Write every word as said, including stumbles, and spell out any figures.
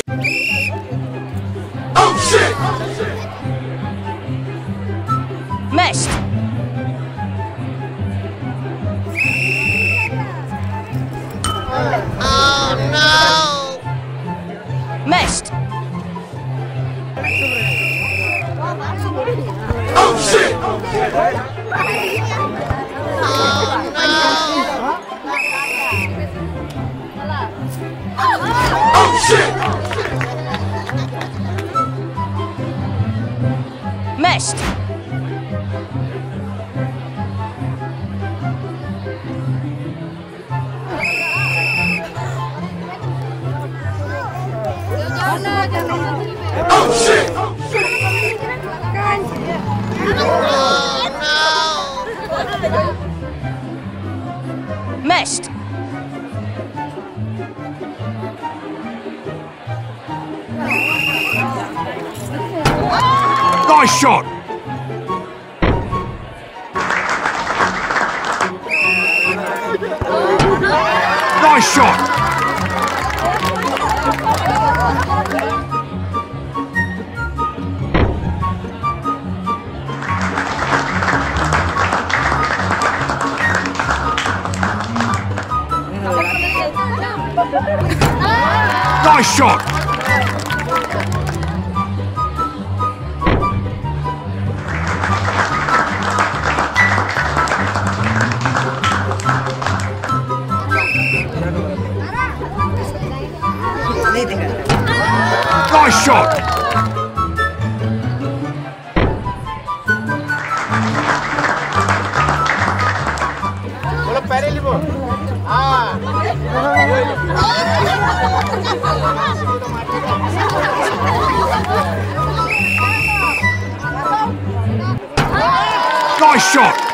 Oh shit! Missed. Oh no! Missed. Oh shit! Oh shit! Missed. Oh shit! Missed. Nice shot! Nice shot! Nice shot! Nice shot! Nice shot!